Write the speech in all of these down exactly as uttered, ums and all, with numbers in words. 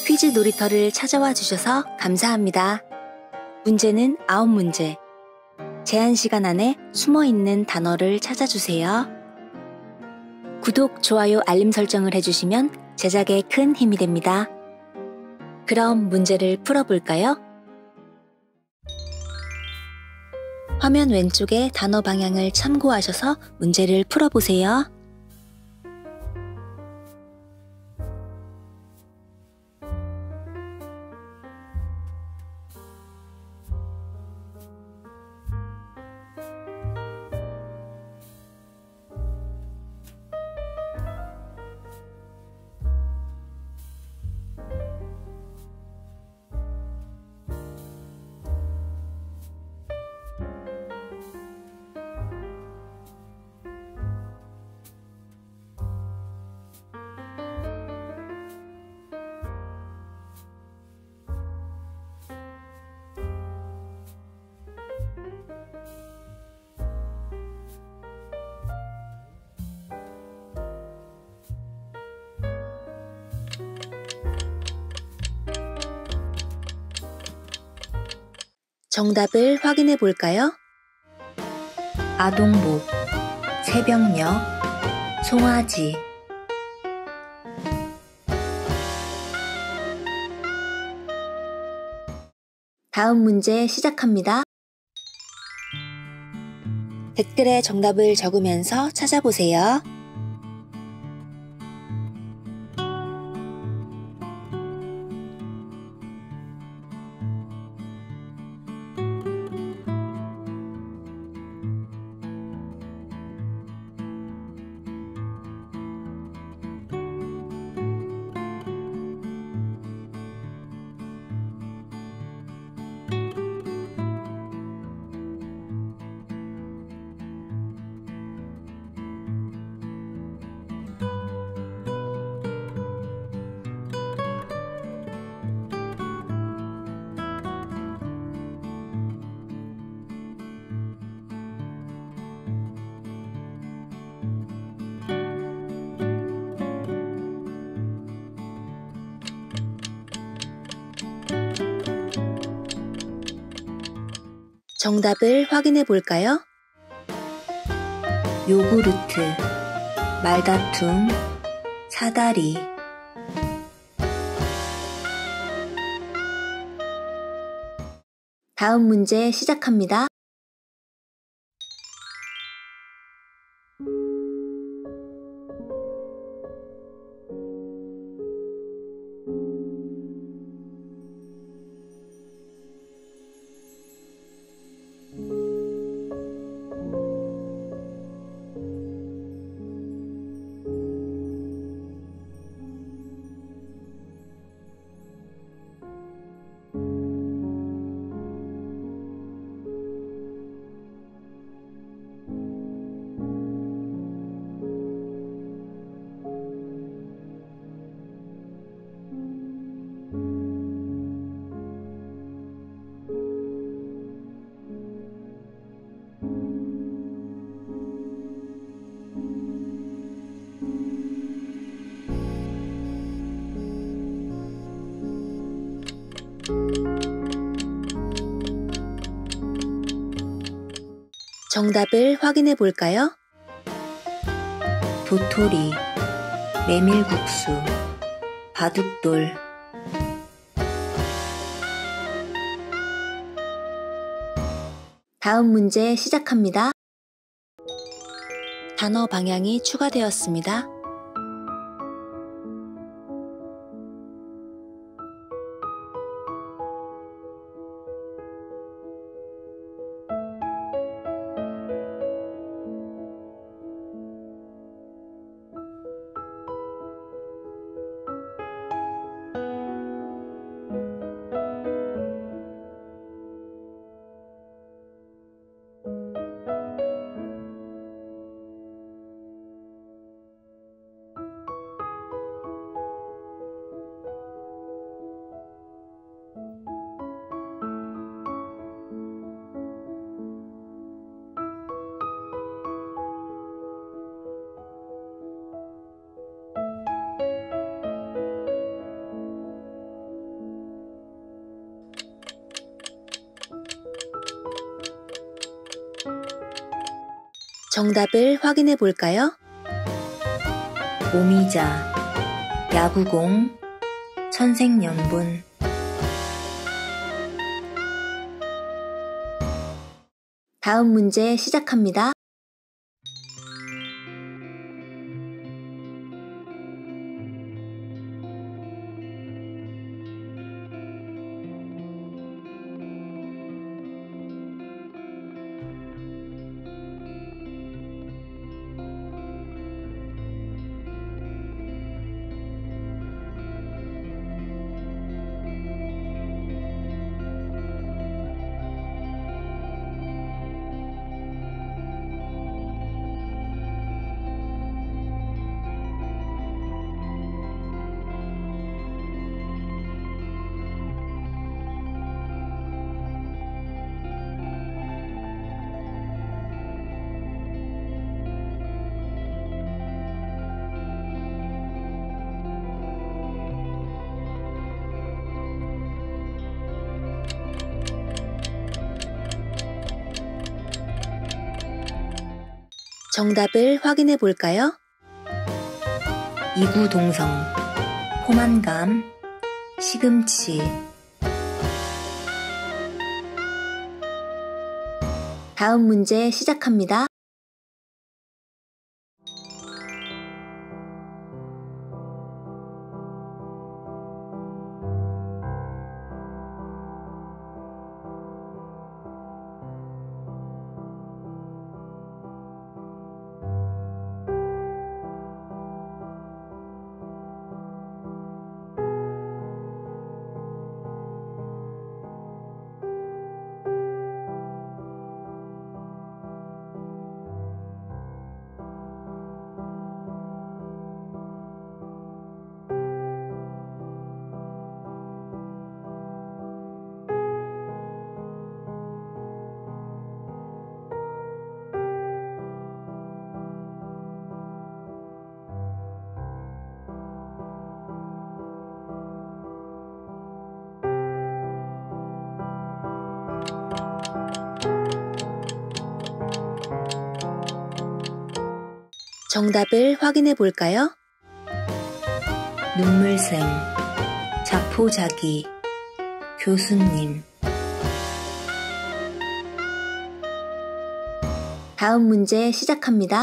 퀴즈 놀이터를 찾아와 주셔서 감사합니다. 문제는 아홉 문제. 제한 시간 안에 숨어있는 단어를 찾아주세요. 구독, 좋아요, 알림 설정을 해주시면 제작에 큰 힘이 됩니다. 그럼 문제를 풀어볼까요? 화면 왼쪽의 단어 방향을 참고하셔서 문제를 풀어보세요. 정답을 확인해 볼까요? 아동복, 새벽녘, 송아지. 다음 문제 시작합니다. 댓글에 정답을 적으면서 찾아보세요. 정답을 확인해 볼까요? 요구르트, 말다툼, 사다리. 다음 문제 시작합니다. 정답을 확인해 볼까요? 도토리, 메밀국수, 바둑돌. 다음 문제 시작합니다. 단어 방향이 추가되었습니다. 정답을 확인해 볼까요? 오미자, 야구공, 천생연분. 다음 문제 시작합니다. 정답을 확인해 볼까요? 이구동성, 포만감, 시금치. 다음 문제 시작합니다. 정답을 확인해 볼까요? 눈물샘, 자포자기, 교수님. 다음 문제 시작합니다.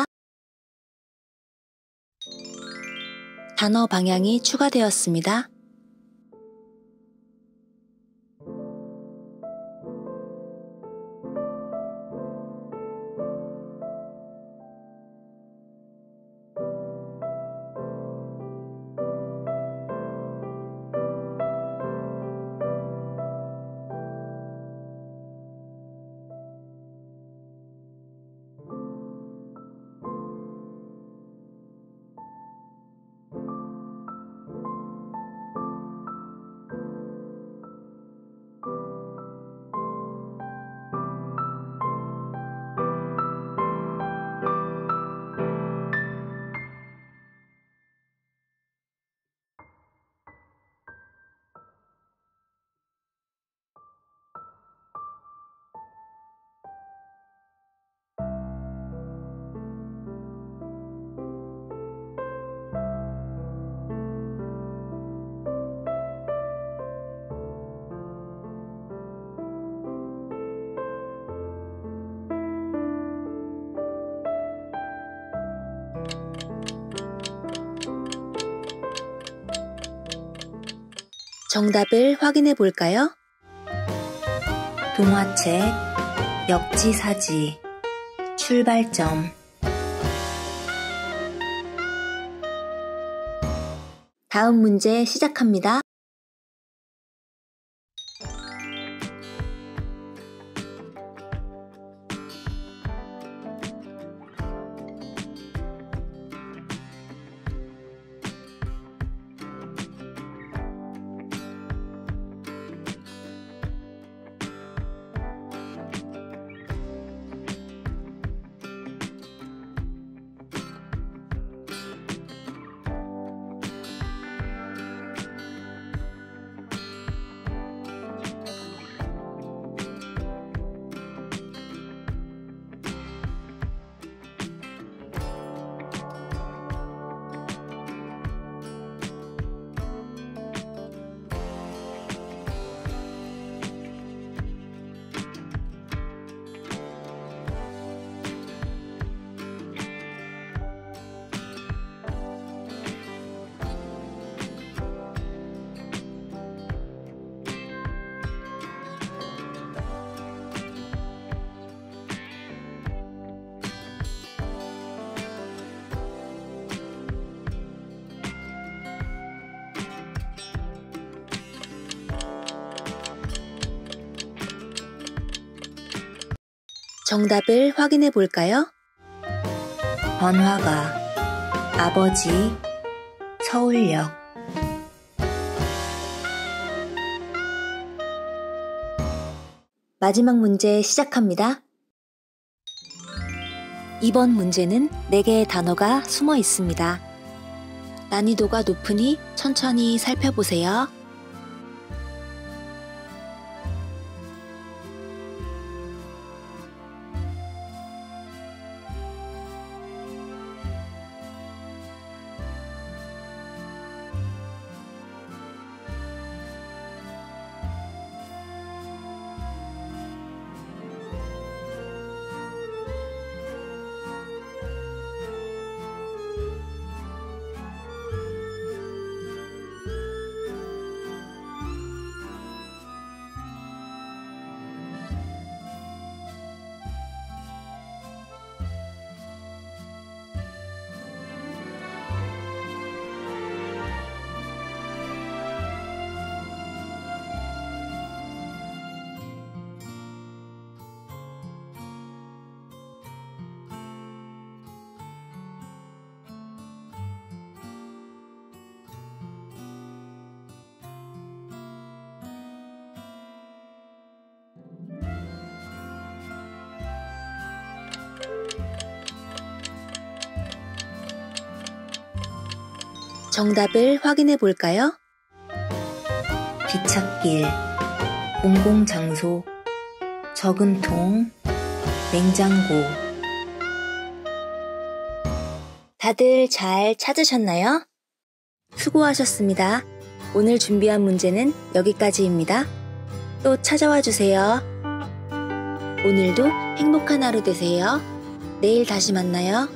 단어 방향이 추가되었습니다. 정답을 확인해 볼까요? 동화책, 역지사지, 출발점. 다음 문제 시작합니다. 정답을 확인해 볼까요? 번화가, 아버지, 서울역. 마지막 문제 시작합니다. 이번 문제는 네 개의 단어가 숨어 있습니다. 난이도가 높으니 천천히 살펴보세요. 정답을 확인해 볼까요? 기찻길, 공공장소, 저금통, 냉장고. 다들 잘 찾으셨나요? 수고하셨습니다. 오늘 준비한 문제는 여기까지입니다. 또 찾아와 주세요. 오늘도 행복한 하루 되세요. 내일 다시 만나요.